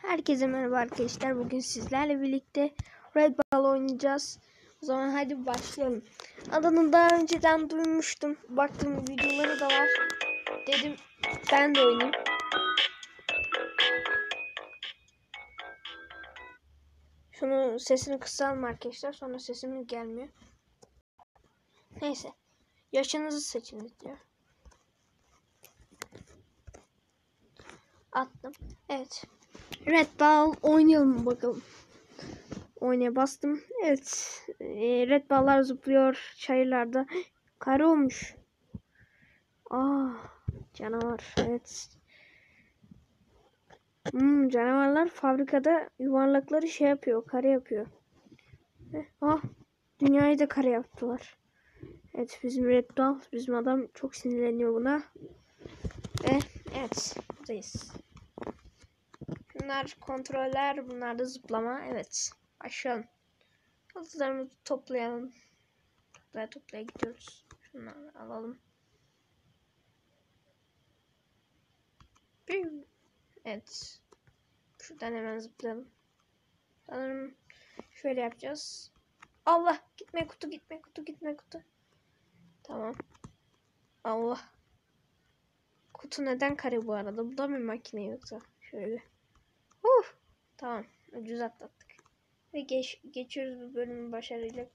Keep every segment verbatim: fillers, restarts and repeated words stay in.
Herkese merhaba arkadaşlar. Bugün sizlerle birlikte Red Ball oynayacağız. O zaman hadi başlayalım. Adını daha önceden duymuştum. Baktım videoları da var. Dedim ben de oynayayım. Şunu sesini kısalım arkadaşlar. Sonra sesimiz gelmiyor. Neyse. Yaşınızı seçin diyor. Attım. Evet. Red Ball oynayalım bakalım. Oynaya bastım. Evet. E, red ball'lar zıplıyor çayırlarda. Kare olmuş. Aa, canavar. Evet. Hmm, canavarlar fabrikada yuvarlakları şey yapıyor. Kare yapıyor. Eh, ah, dünyayı da kare yaptılar. Evet, bizim red ball, bizim adam çok sinirleniyor buna. Ve evet, buradayız. Bunlar kontroller, bunlar da zıplama. Evet, başlayalım. Hızlarımızı toplayalım. Toplaya toplaya gidiyoruz. Şunları alalım. Evet. Şuradan hemen zıplayalım. Sanırım şöyle yapacağız. Allah, gitme kutu, gitme kutu, gitme kutu. Tamam. Allah. Kutu neden kare bu arada? Bu da bir makine yoksa. Şöyle. Uh. Tamam. Ucuz atlattık. Ve geç, geçiyoruz bu bölümü başarıyla.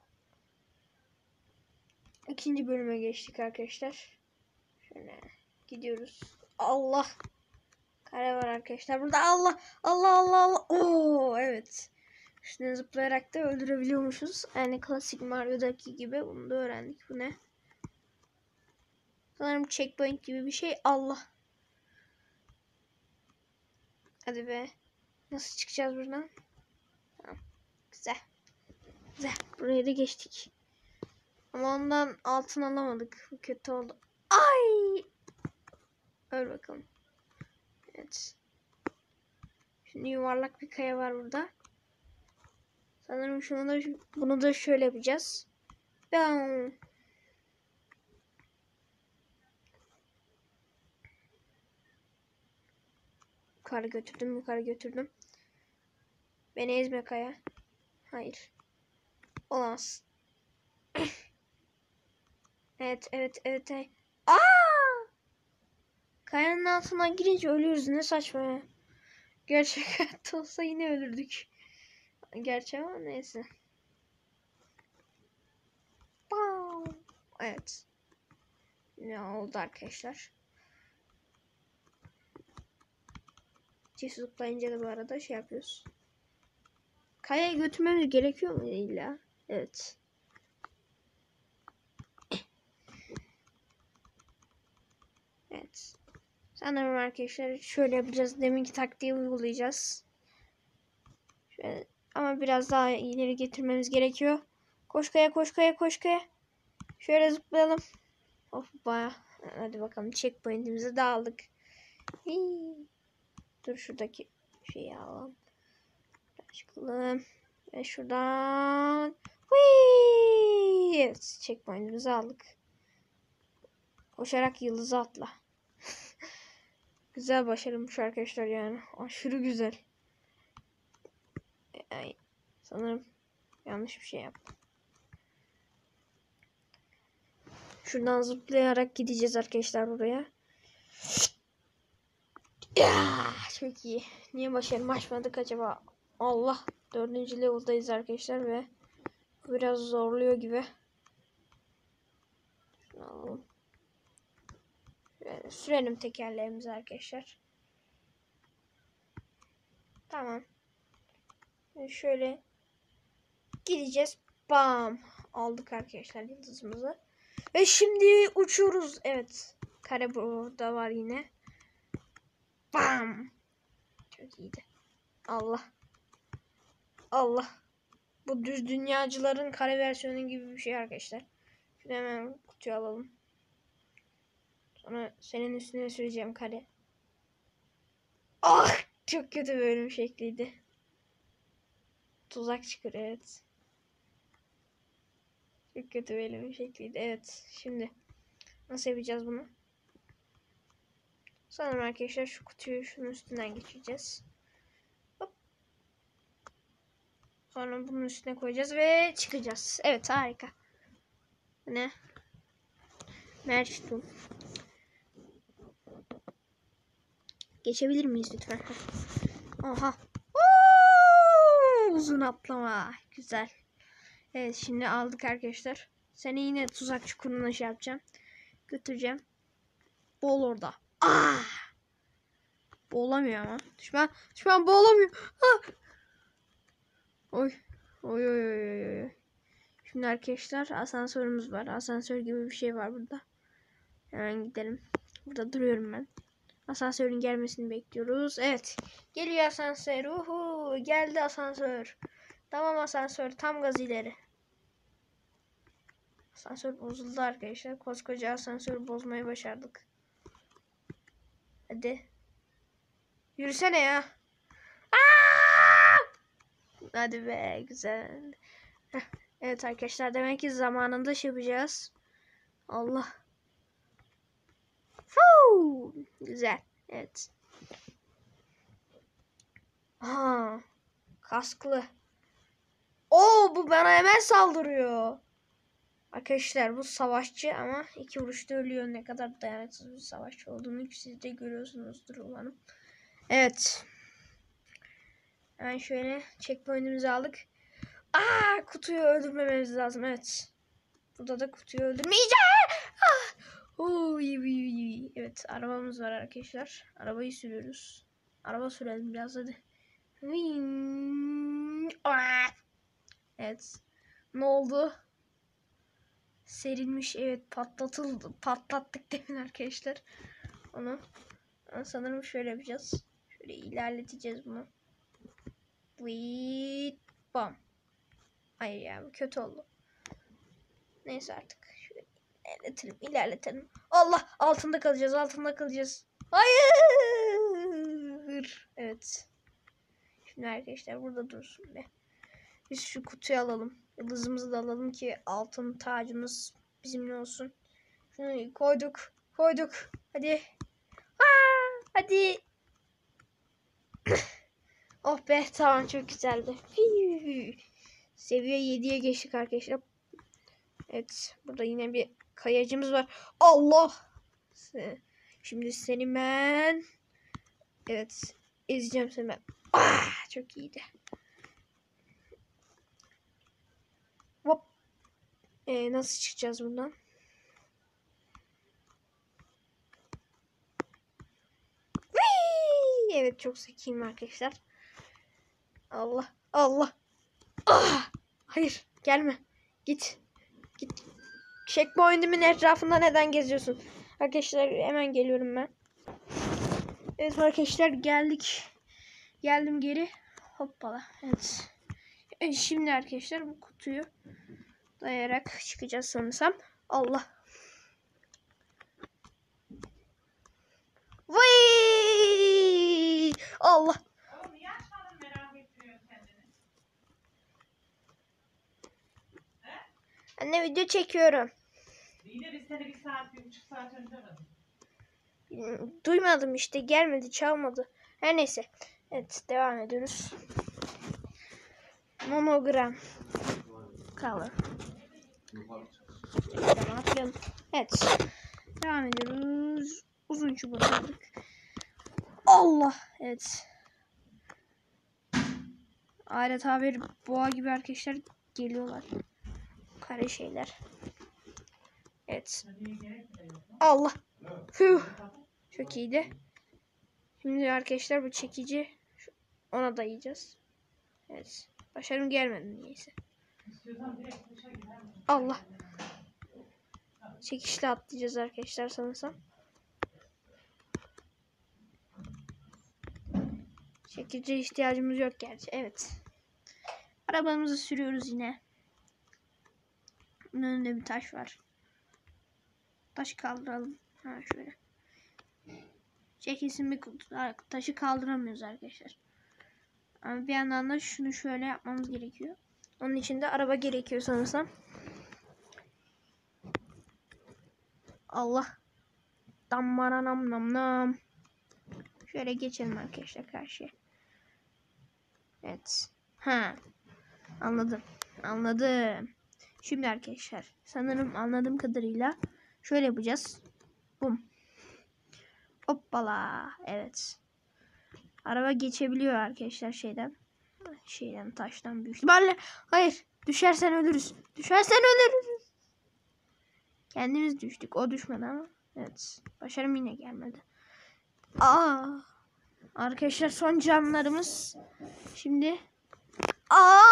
İkinci bölüme geçtik arkadaşlar. Şöyle gidiyoruz. Allah. Kare var arkadaşlar. Burada Allah. Allah Allah Allah. Oo, evet. Üstüne zıplayarak da öldürebiliyormuşuz. Yani klasik Mario'daki gibi. Bunu da öğrendik. Bu ne? Sanırım checkpoint gibi bir şey. Allah. Hadi be. Nasıl çıkacağız buradan? Tamam. Güzel. Güzel. Buraya da geçtik. Ama ondan altın alamadık. Bu kötü oldu. Ay! Öl bakalım. Evet. Şimdi yuvarlak bir kaya var burada. Sanırım şunu da, bunu da şöyle yapacağız. Bam. Yukarı götürdüm, yukarı götürdüm. Beni ezme kaya. Hayır. Olamaz. Evet, evet, evet. evet. Aa! Kayanın altına girince ölüyoruz. Ne saçma ya. Gerçek hayatta olsa yine ölürdük. Gerçi ama neyse. Bam! Evet. Ne oldu arkadaşlar? Çift zıplayınca da bu arada şey yapıyoruz. Kayaya götürmemiz gerekiyor mu illa? Evet. Evet. Sanırım arkadaşlar şöyle yapacağız. Deminki taktiği uygulayacağız. Şöyle, ama biraz daha ileri getirmemiz gerekiyor. Koş kaya, koş kaya, koş kaya. Şöyle zıplayalım. Of baya. Hadi bakalım, checkpoint'imizi de aldık. Hii. Dur şuradaki şeyi alalım. Çıkalım. Ve şuradan. Hii. Evet, checkpoint'imizi aldık. Koşarak yıldızı atla. Güzel başarılmış arkadaşlar yani. Aşırı güzel. Ay, sanırım yanlış bir şey yaptım. Şuradan zıplayarak gideceğiz arkadaşlar buraya. Ya, çok iyi. Niye başarımı açmadık acaba? Allah. Dördüncü level'dayız arkadaşlar ve biraz zorluyor gibi. Şunu alalım. Şöyle sürelim tekerleğimizi arkadaşlar. Tamam. Şöyle gideceğiz. Bam. Aldık arkadaşlar yıldızımızı. Ve şimdi uçuyoruz. Evet. Kare burada var yine. Bam. Çok iyiydi. Allah. Allah. Bu düz dünyacıların kare versiyonu gibi bir şey arkadaşlar. Şunu hemen kutuya alalım. Sonra senin üstüne süreceğim kare. Ah! Çok kötü bölüm şekliydi. Tuzak çıkıyor, evet. Çok kötü bölüm şekliydi. Evet. Şimdi nasıl yapacağız bunu? Sanırım arkadaşlar şu kutuyu şunun üstünden geçeceğiz. Hop. Sonra bunun üstüne koyacağız ve çıkacağız. Evet, harika. Ne? Merçtum. Geçebilir miyiz lütfen? Oha. Oo, uzun atlama. Güzel. Evet, şimdi aldık arkadaşlar. Seni yine tuzak çukuruna şey yapacağım. Götüreceğim. Boğul orada. Ah! Boğulamıyor ama. Düşman, düşman boğulamıyor. Ah! Oy. Oy oy oy oy oy. Şimdi arkadaşlar asansörümüz var. Asansör gibi bir şey var burada. Hemen gidelim. Burada duruyorum ben. Asansörün gelmesini bekliyoruz. Evet. Geliyor asansör. Uhu. Geldi asansör. Tamam asansör. Tam gaz ileri. Asansör bozuldu arkadaşlar. Koskoca asansörü bozmayı başardık. Hadi. Yürüsene ya. Aa! Hadi be. Güzel. Heh. Evet arkadaşlar. Demek ki zamanında şey yapacağız. Allah. Fuu! Güzel. Evet. Ha. Kasklı. Oo, bu bana hemen saldırıyor. Arkadaşlar bu savaşçı ama iki vuruşta ölüyor. Ne kadar dayanıksız bir savaşçı olduğunu siz de görüyorsunuzdur umarım. Evet. Hemen şöyle checkpoint'imizi aldık. Aa, kutuyu öldürmememiz lazım. Evet. Burada da kutuyu öldürmeyeceğim. Ah. Oo, iyi, iyi, iyi. Evet, arabamız var arkadaşlar. Arabayı sürüyoruz. Araba sürelim biraz hadi. Evet. Ne oldu? Serilmiş, evet, patlatıldı. Patlattık demin arkadaşlar. Onu sanırım şöyle yapacağız. Şöyle ilerleteceğiz bunu. Wait, bam. Hayır ya, bu kötü oldu. Neyse artık. Şöyle ilerletelim, ilerletelim. Allah, altında kalacağız, altında kalacağız. Hayır. Evet. Şimdi arkadaşlar burada dursun be. Biz şu kutuyu alalım. Yıldızımızı da alalım ki altın tacımız bizimle olsun. Şunu koyduk. Koyduk. Hadi. Aa, hadi. Oh be, tamam, çok güzeldi. Seviye yediye geçtik arkadaşlar. Evet. Burada yine bir kayacımız var. Allah. Şimdi seni ben. Evet. Ezeceğim seni ben. Ah, çok iyiydi. Hop. Ee, nasıl çıkacağız bundan? Whee! Evet, çok zekiyim arkadaşlar. Allah. Allah. Ah! Hayır. Gelme. Git. Git. Checkpoint'imin etrafında neden geziyorsun? Arkadaşlar hemen geliyorum ben. Evet arkadaşlar, geldik. Geldim geri. Hoppala. Evet. evet şimdi arkadaşlar bu kutuyu dayayarak çıkacağız sanırsam. Allah. Vay! Allah. Anne, video çekiyorum. Yine biz seni bir saat, bir buçuk saat önce aradık. Duymadım işte, gelmedi, çalmadı. Her neyse. Evet, devam ediyoruz. Monogram. Color. Devam edelim. Evet. Devam ediyoruz. Uzun çubuk aldık. Allah. Evet. Adeta bir boğa gibi arkadaşlar geliyorlar. Kare şeyler. Evet. Allah. Hüh. Çok iyiydi. Şimdi arkadaşlar bu çekici, ona dayayacağız. Evet. Başarım gelmedi niyeyse. Allah. Çekişle atlayacağız arkadaşlar sanırsam. Çekici ihtiyacımız yok gerçi. Evet. Arabamızı sürüyoruz yine. Bunun önünde bir taş var. Taşı kaldıralım. Ha, şöyle. Çekilsin bir kutu. Taşı kaldıramıyoruz arkadaşlar. Ama bir yandan da şunu şöyle yapmamız gerekiyor. Onun için de araba gerekiyor sanırsam. Allah. Dammara nam nam nam. Şöyle geçelim arkadaşlar karşıya. Evet. Ha. Anladım. Anladım. Şimdi arkadaşlar sanırım anladığım kadarıyla şöyle yapacağız. Bum. Hoppala. Evet. Araba geçebiliyor arkadaşlar şeyden. Şeyden taştan büyük ihtimalle. Hayır. Düşersen ölürüz. Düşersen ölürüz. Kendimiz düştük. O düşmedi ama. Evet. Başarım yine gelmedi. Aa. Arkadaşlar son canlarımız. Şimdi. Aa.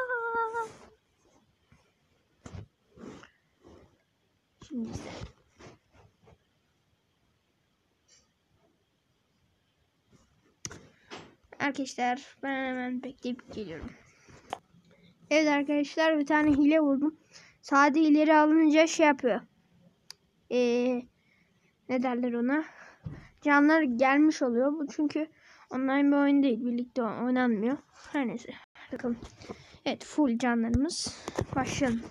Şimdi ise. Arkadaşlar ben hemen bekleyip geliyorum. Evet arkadaşlar bir tane hile buldum. Sade ileri alınca şey yapıyor. Ee, ne derler ona? Canlar gelmiş oluyor. Bu çünkü online bir oyun değil. Birlikte oynanmıyor. Her neyse. Bakalım. Evet full canlarımız. Başlayalım.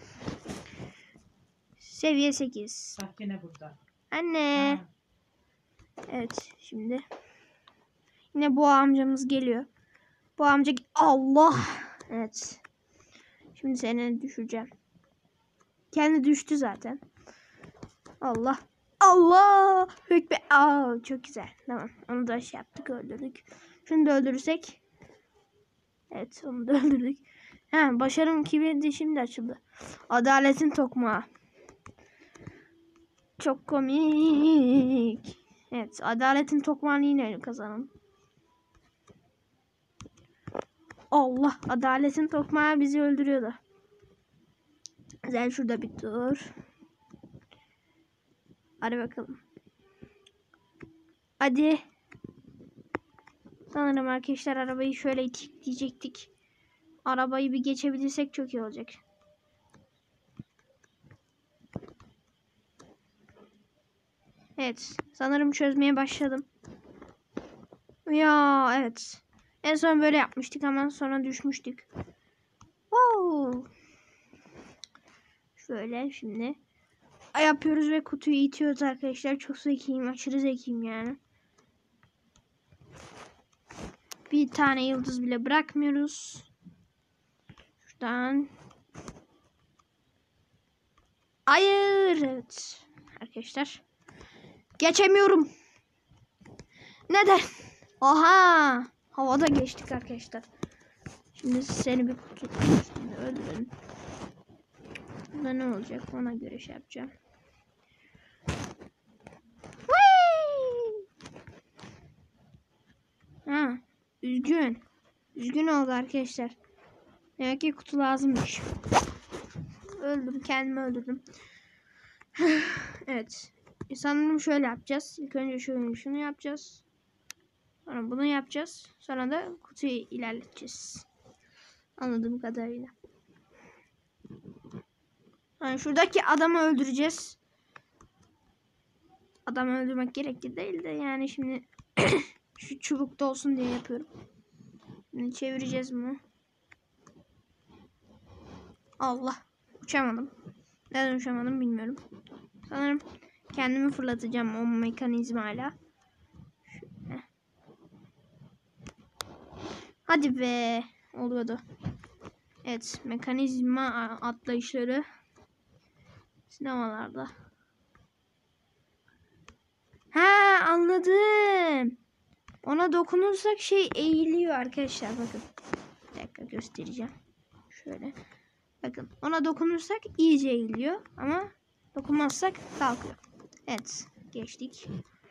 Seviye sekiz. Bak yine burada. Anne. Ha. Evet şimdi. Yine bu amcamız geliyor. Bu amca Allah. Evet. Şimdi seni düşüreceğim. Kendi düştü zaten. Allah. Allah. Hükbe. Aa, çok güzel. Tamam. Onu da şey yaptık. Öldürdük. Şunu da öldürürsek. Evet. Onu da öldürdük. Ha, başarım kibirdi şimdi açıldı. Adaletin tokmağı. Çok komik. Evet. Adaletin tokmağını yine kazanalım. Allah. Adaletin tokmağı bizi öldürüyordu. Güzel şurada bir dur. Hadi bakalım. Hadi. Sanırım arkadaşlar arabayı şöyle itikleyecektik. Arabayı bir geçebilirsek çok iyi olacak. Evet. Sanırım çözmeye başladım. Ya evet. En son böyle yapmıştık ama sonra düşmüştük. Wow. Şöyle şimdi. Yapıyoruz ve kutuyu itiyoruz arkadaşlar. Çok zekiyim. Aşırı zekiyim yani. Bir tane yıldız bile bırakmıyoruz. Şuradan. Hayır. Evet. Arkadaşlar. Geçemiyorum. Neden? Oha. Havada geçtik arkadaşlar. Şimdi seni bir kutu üstünde öldürelim. Burada ne olacak? Ona göre şey yapacağım. Ha, üzgün. Üzgün oldu arkadaşlar. Demek ki kutu lazımmış. Öldüm. Kendimi öldürdüm. Evet. Sanırım şöyle yapacağız. İlk önce şunu, şunu yapacağız. Sonra bunu yapacağız. Sonra da kutuyu ilerleteceğiz. Anladığım kadarıyla. Yani şuradaki adamı öldüreceğiz. Adamı öldürmek gerekli değil de yani şimdi şu çubukta olsun diye yapıyorum. Şimdi çevireceğiz bunu. Allah. Uçamadım. Neden uçamadım bilmiyorum. Sanırım kendimi fırlatacağım o mekanizmayla. Şöyle. Hadi be. Oluyordu. Evet. Mekanizma atlayışları. Sinemalarda. Ha anladım. Ona dokunursak şey eğiliyor arkadaşlar. Bakın. Bir dakika göstereceğim. Şöyle. Bakın ona dokunursak iyice eğiliyor. Ama dokunmazsak kalkıyor. Evet. Geçtik.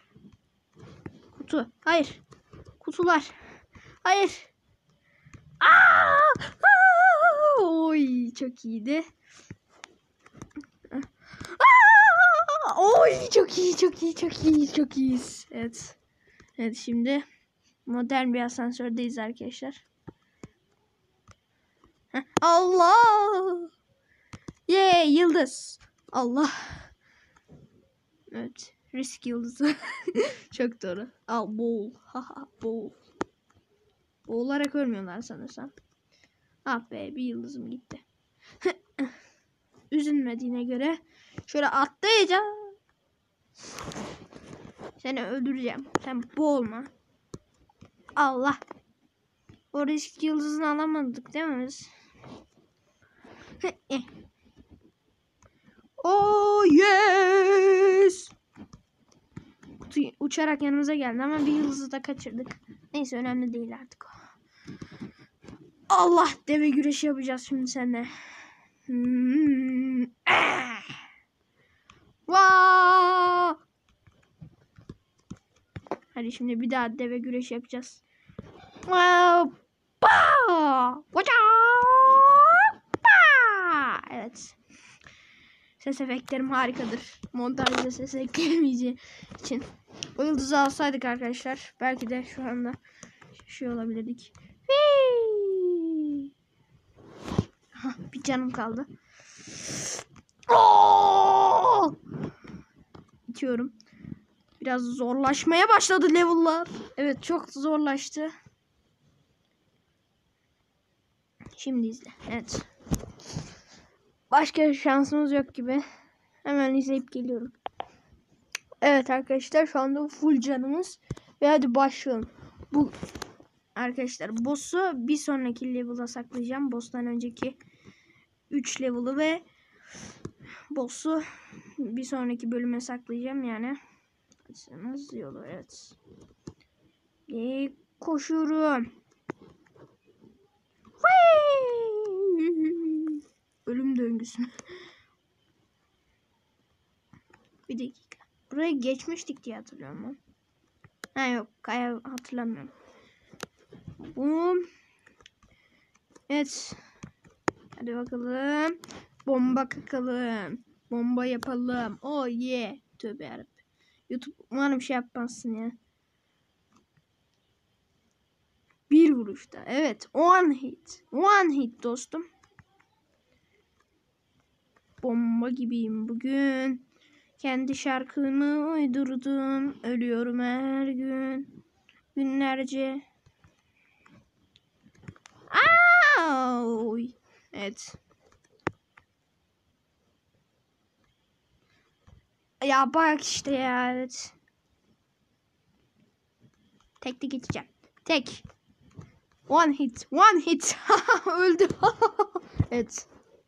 Kutu. Hayır. Kutular. Hayır. Aa! Aa! Oy çok iyiydi. Aa! Oy çok iyi çok iyi çok iyi çok iyiyiz. Evet. Evet şimdi modern bir asansördeyiz arkadaşlar. Heh. Allah! Yey yıldız. Allah. Evet. Risk yıldızı. Çok doğru. Al boğul. Haha boğul. Boğularak ölmüyorlar sanırsam. Ah be bir yıldızım gitti. Üzülmediğine göre şöyle atlayacağım. Seni öldüreceğim. Sen boğulma. Allah. O risk yıldızını alamadık değil mi biz? Oh yes. Kutu uçarak yanımıza geldi ama bir yıldızı da kaçırdık. Neyse önemli değil artık o. Allah, deve güreşi yapacağız şimdi seninle. Hmm. Ah. Vaa! Hadi şimdi bir daha deve güreşi yapacağız. Wow. Ba! Waca! Ba! Evet. Ses efektlerim harikadır. Montajda ses ekleyemeyeceğim için. O yıldızı alsaydık arkadaşlar, belki de şu anda şey olabilirdik. Hii. Hah, bir canım kaldı. Oo! İtiyorum. Biraz zorlaşmaya başladı level'lar. Evet, çok zorlaştı. Şimdi izle. Evet. Başka şansımız yok gibi. Hemen izleyip geliyorum. Evet arkadaşlar, şu anda full canımız. Ve hadi başlayalım. Bu arkadaşlar boss'u bir sonraki level'a saklayacağım. Boss'tan önceki üç level'ı ve boss'u bir sonraki bölüme saklayacağım yani. Açsanız yolu, evet. Ve koşuyorum. Ölüm döngüsü. Bir dakika. Buraya geçmiştik diye hatırlıyorum ben. Ha yok, kaya hatırlamıyorum. Bum. Evet. Hadi bakalım. Bomba kakalım. Bomba yapalım. Oh yeah. Tövbe yarabbim. YouTube umarım şey yapmazsın ya. Bir vuruşta. Evet. One hit. One hit dostum. Bomba gibiyim bugün. Kendi şarkımı uydurdum. Ölüyorum her gün. Günlerce. Aaaa. Evet. Ya bak işte ya, evet. Tek de geçeceğim. Tek. One hit. One hit. Öldü. Evet.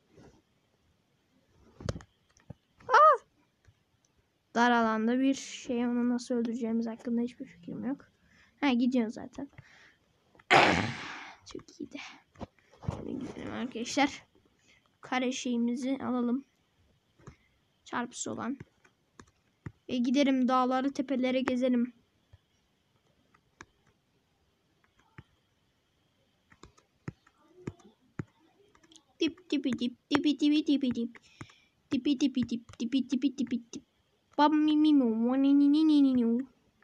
Ah. Dar alanda bir şey, onu nasıl öldüreceğimiz hakkında hiçbir fikrim yok. Ha, gidiyor zaten. Çok iyiydi. Şöyle gidelim arkadaşlar. Kare şeyimizi alalım. Çarpısı olan. Ve gidelim dağları, tepelere gezelim. Dip dipi dip dipi dipi dipi dip. Dipi dipi dip dipi dipi dipi dip. Bam mi mi mo ni ni ni ni ni.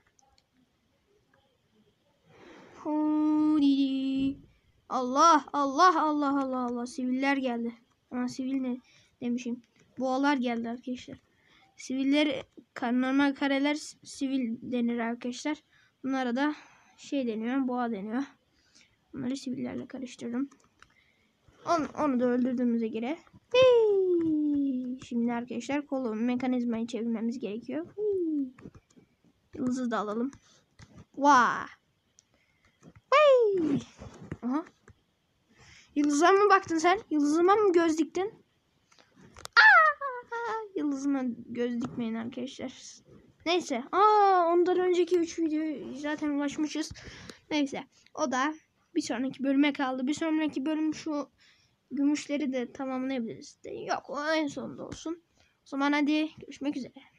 Allah Allah Allah Allah Allah, siviller geldi. Ama sivil ne demişim. Boğalar geldi arkadaşlar. Siviller, normal kareler sivil denir arkadaşlar. Bunlara da şey deniyor, boğa deniyor. Bunları sivillerle karıştırdım. Onu, onu da öldürdüğümüze göre. Hii. Şimdi arkadaşlar kolu mekanizmayı çevirmemiz gerekiyor. Hii. Yıldızı da alalım. Vaa. Hii. Aha. Yıldıza mı baktın sen? Yıldızıma mı göz diktin? Aa, yıldızıma göz dikmeyin arkadaşlar. Neyse. Aa, ondan önceki üç videoya zaten ulaşmışız. Neyse. O da bir sonraki bölüme kaldı. Bir sonraki bölüm şu gümüşleri de tamamlayabiliriz. De. Yok, o en sonunda olsun. O zaman hadi görüşmek üzere.